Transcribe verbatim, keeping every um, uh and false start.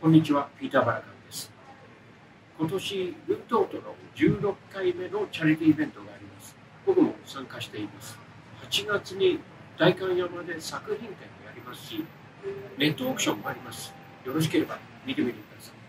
こんにちは、ピーター・バラカンです。今年、ルートートのじゅうろっかいめのチャリティーイベントがあります。僕も参加しています。はちがつに代官山で作品展をやりますし、ネットオークションもあります。よろしければ見てみてください。